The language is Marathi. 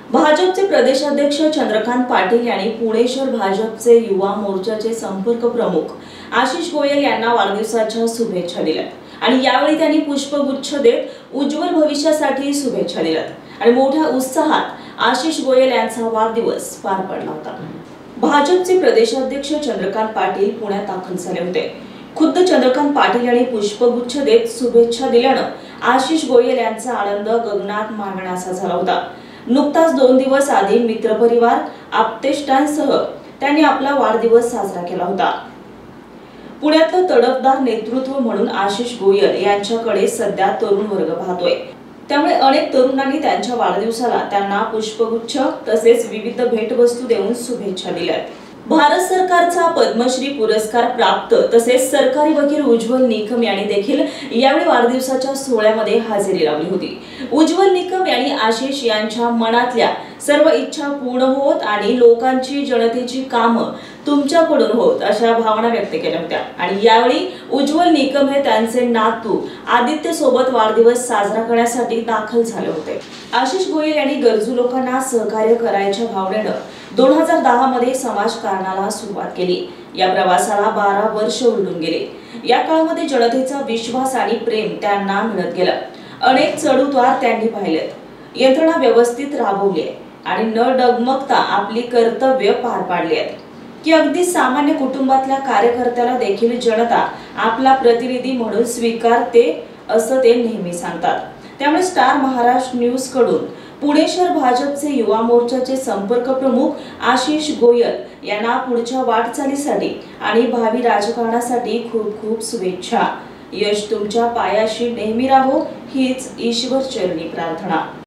भाजपचे प्रदेशाध्यक्ष चंद्रकांत पाटील यांनी पुणे शहर भाजपचे युवा मोर्चाचे संपर्क प्रमुख आशिष गोयल यांना वाढदिवसाच्या शुभेच्छा दिल्यात आणि यावेळी त्यांनी पुष्पगुच्छ देत उज्ज्वल भविष्यासाठी शुभेच्छा दिल्यात आणि मोठ्या उत्साहात आशिष गोयल यांचा वाढदिवस पार पडला होता। भाजपचे प्रदेशाध्यक्ष चंद्रकांत पाटील पुण्यात दाखल झाले होते। खुद्द चंद्रकांत पाटील यांनी पुष्पगुच्छ देत शुभेच्छा दिल्यानं आशिष गोयल यांचा आनंद गगनात मावण्याचा झाला होता। नुकताच 2 दिवस आधी मित्रपरिवार आप्तेष्टांसह त्यांनी आपला वाढदिवस साजरा केला होता। पुण्यातलं तडफदार नेतृत्व म्हणून आशिष गोयल यांच्याकडे सध्या तरुण वर्ग पाहतोय, त्यामुळे अनेक तरुणांनी त्यांच्या वाढदिवसाला त्यांना पुष्पगुच्छ तसेच विविध भेटवस्तू देऊन शुभेच्छा दिल्यात। भारत सरकारचा पद्मश्री पुरस्कार प्राप्त तसेच सरकारी वकील उज्ज्वल निकम यांनी देखील यावेळी वाढदिवसाच्या सोहळ्यामध्ये हजेरी लावली होती। उज्ज्वल निकम यांनी आशिष यांच्या मनातल्या सर्व इच्छा पूर्ण होत आणि लोकांची जनतेची कामं तुमच्याकडून होत अशा भावना व्यक्त केल्या होत्या आणि यावेळी उज्ज्वल निकम हे त्यांचे नातू आदित्य सोबत वाढदिवस साजरा करण्यासाठी दाखल झाले होते। आशिष गोयल यांनी गरजू लोकांना सहकार्य करायच्या भावनेनं 2010 मध्ये समाजकारणाला सुरुवात केली। या प्रवासाला 12 वर्ष उलटून गेले। या काळामध्ये जनतेचा विश्वास आणि प्रेम त्यांना मिळत गेलं। अनेक चढउतार त्यांनी पाहिलेत, यंत्रणा व्यवस्थित राबवली आणि न डगमगता आपली कर्तव्य पार पाडली आहेत की अगदी सामान्य कुटुंबातल्या कार्यकर्त्याला देखील जनता आपला प्रतिनिधी म्हणून स्वीकारते असं ते नेहमी सांगतात। त्यामुळे स्टार महाराष्ट्र न्यूज कडून पुणे शहर भाजपचे युवा मोर्चाचे संपर्क प्रमुख आशिष गोयल यांना पुढच्या वाटचालीसाठी आणि भावी राजकारणासाठी खूप खूप शुभेच्छा। यश तुमच्या पायाशी नेहमी राहो हीच ईश्वर चरणी प्रार्थना।